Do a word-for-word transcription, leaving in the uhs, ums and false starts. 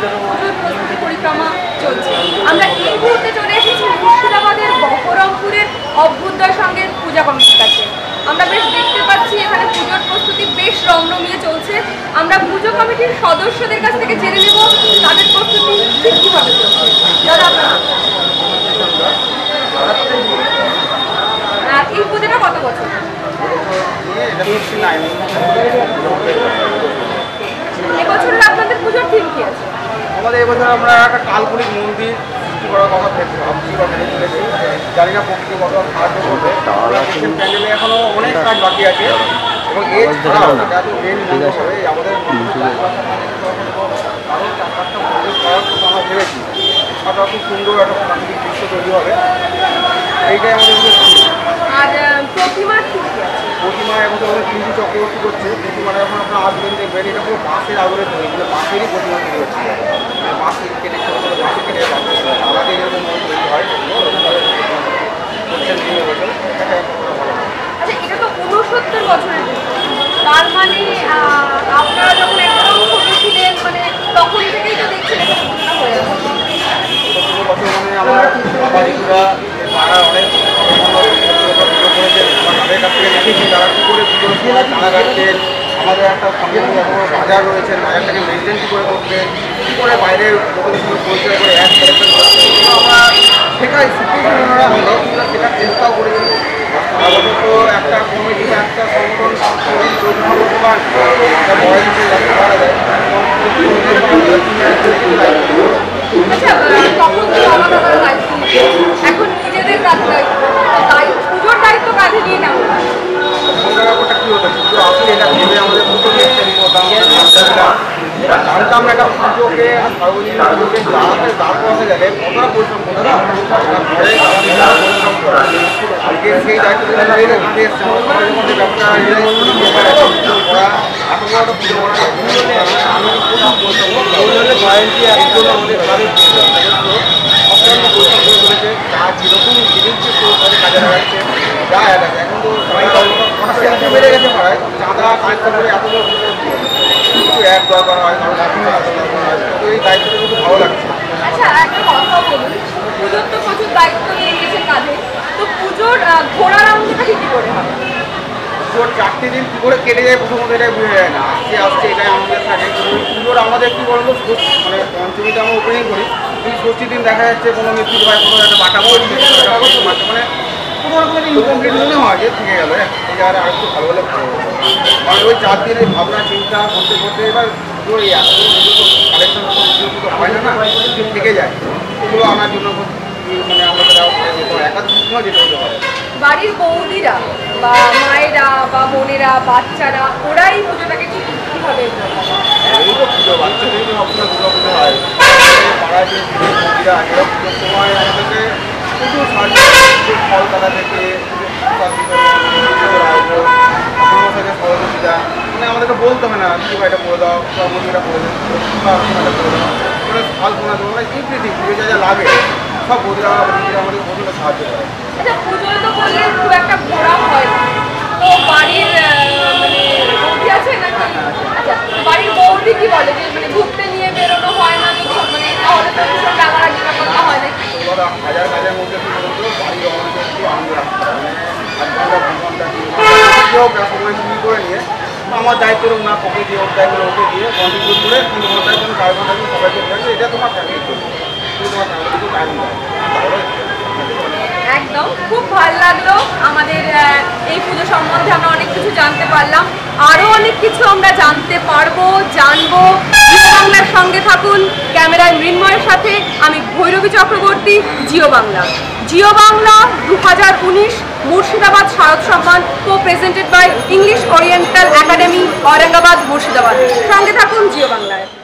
পুজোর প্রস্তুতি পরিক্রমা চলছে। আমরা এই মুহূর্তে চলে এসেছি মুর্শিদাবাদের বহরমপুরের অভ্যুদয় সঙ্গে পূজা কমিটির কাছে। আমরা বেশ দেখতে পাচ্ছি এখানে পুজোর প্রস্তুতি বেশ রমরমিয়ে চলছে। আমরা পুজো কমিটির সদস্যদের কাছ থেকে জেনে নেব তাদের প্রস্তুতি ঠিক কীভাবে চলছে। দাদা আপনারা এই পুজোটা কত বছর? এবছরের আপনাদের পুজোর থিম কি আছে? আমাদের এবছর আমরা একটা কাল্পনিক মন্দির সৃষ্টি করার কথা ভাবছি বা ভেবে চলেছি। জানি না প্রকৃতি কত সাহায্য করবে। প্যান্ডেলে এখনো অনেক কাজ বাকি আছে এবং এছাড়াও এটা তো মেন মন্দির হবে আমাদের আরও চার পাঁচটা মন্দির করার কথা আমরা ভেবেছি। একটা খুব সুন্দর একটা প্রাকৃতিক দৃশ্য তৈরি হবে, এইটাই আমাদের। আর প্রতিমার কি আছে? প্রতিমা এখন আমাদের তিনটি চক্রবর্তী করছে। প্রতিমাটা এখন আপনার আসবেন দেখবেন এটা পুরো বাঁশের আগুনে তৈরি, মানে বাঁশেরই প্রতিমা তৈরি হচ্ছে। বাঁশ কেটে ছোটো ছোটো বাঁশে কেটে আলাদা যেরকম তৈরি হয় আচ্ছা, এটা তো ঊনসত্তর বছরের, তার মানে আপনারা যখন একদম ছোট ছিলেন মানে তখন থেকেই তো দেখছেন এটা পুজোটা হয়ে যাচ্ছে। সত্তর বছর মানে আমার বাড়িগুলা পাড়া অনেক তাদের কাছ থেকে দেখেছি তারা কী করে পুজোর সময় চাঁদা কাটছেন। আমাদের একটা বাজার রয়েছে, বাজারটাকে মেনটেন কী করে করতেন, কী করে বাইরের লোকেদের সঙ্গে পরিচয় করে অ্যাড কালেকশন করতেন, আমরা শেখাই শিখেছি। ওনারা আমরা শেখার চেষ্টাও করেছি। সারা বছর তো একটা কমিটি একটা সংগঠন করা যায়। এখন নিজেদের পুজোর দায়িত্ব কাঁধে নিয়ে নেওয়া ব্যাপারটা কী হতো কিন্তু আসলে এটা ভেবে আমাদের জানতাম না একটা পুজোকে সার্বজনীন পুজোকে দাঁড়াতে দাঁড় করাতে গেলে কতটা পরিশ্রম করতে না পরিশ্রম করা। আজকে সেই দায়িত্ব কাঁধে এসছে আমাদের মধ্যে ব্যাপারটা করা এত বড় একটা পুজো করা আমি প্রথম বলতাম জয়ন্তী একজন আমাদের গ্রামের অত্যন্ত পরিশ্রম করে চলেছে। যা যেরকম জিনিস তাদের কাজে লাগাচ্ছে যা আছে এখন তো সংখ্যা বেড়ে গেছে পাড়ায়। চাঁদা কালেকশন করে এত বড় কিছু এক দরকার হয়, কারণ তো এই দায়িত্বটা কিন্তু ভালো লাগছে। আচ্ছা, একটা কথা বলুন, পুজোর তো প্রচুর দায়িত্ব নিয়ে নিয়েছে কাঁধে, তো পুজোর ঘোড়ার আনন্দটা কি করে হবে? পুজোর চারটে দিন কী করে কেটে যায় প্রথমত এটাই বোঝা যায় না। আসছে আসছে এটাই আমাদের থাকে। কিন্তু পুজোর আমাদের কী বলবো মানে পঞ্চমীতে আমরা ওপেনিং করি, কিন্তু ষষ্ঠীর দিন দেখা যাচ্ছে কোনো মিস্ত্রি ভাই কোনো একটা বাটা পড়ছে মানে কোনো রকম ইনকমপ্লিট মনে হয় যে থেকে গেলো এই জায়গাটা আর একটু ভালো হলে ভালো হতো। মানে ওই চার দিনের ভাবনা চিন্তা করতে করতে এবার পুজোর এই এতগুলো পুজো তো কালেকশন তো পুজো হয় না না থেকে যায়। ওগুলো আনার জন্য মানে আমাদের একাধিক সময় যেতে হতে পারে। বাড়ির বৌদিরা বা মায়েরা বা বোনেরা বাচ্চারা ওরা এই পুজোটাকে ঠিক কীভাবে এই তো পুজো বাচ্চাদের সবসময় দুর্গা পুজো হয় পাড়ায় যে বৌদিরা এরা পুজোর সময় আমাদেরকে প্রচুর সাহায্য ফল কাটা থেকে সহযোগিতা মানে আমাদেরকে বলতে হবে না কি ভাইটা করে দাও মন্দিরটা করে দেয় এটা করে দাও মানে ফল কোনা দেবো মানে এভরিথিং পুজো যা যা লাগে সব বৌদিরা বৌদিরা আমাদের প্রচুর সাহায্য করে। আচ্ছা, পুজোয় তো বললে খুব একটা ঘোরা হয় তো বাড়ির মানে বৌদি আছে নাকি? আচ্ছা, বাড়ির বৌদি কি বলে যে মানে ঘুরতে নিয়ে বেরোনো হয় না মানে তাহলে তো ভীষণ রাগারাগি ব্যাপারটা হয় নাকি? হাজার হাজার মধ্যে কি বলতো বাড়ির অনেকে একটু আনন্দ রাখতে হবে মানে সময় চুরি করে নিয়ে আমার দায়িত্ব না পকে দিয়ে ওর দায়িত্ব ওকে দিয়ে কন্ট্রিবিউট করে তিন ঘন্টার জন্য চার ঘন্টার জন্য সবাইকে বলেছে এটা তোমার ফ্যামিলি চলবে তুমি তোমার ফ্যামিলিকে টাইম দেয়। একদম খুব ভালো লাগলো আমাদের এই পুজো সম্বন্ধে আমরা অনেক কিছু জানতে পারলাম, আরও অনেক কিছু আমরা জানতে পারবো জানবো। জিও বাংলার সঙ্গে থাকুন। ক্যামেরায় মৃন্ময়ের সাথে আমি ভৈরবী চক্রবর্তী, জিও বাংলা। জিও বাংলা দু হাজার উনিশ Murshidabad Sharad Samman co-presented by English Oriental Academy, Aurangabad, Murshidabad. সঙ্গে থাকুন জিও বাংলায়।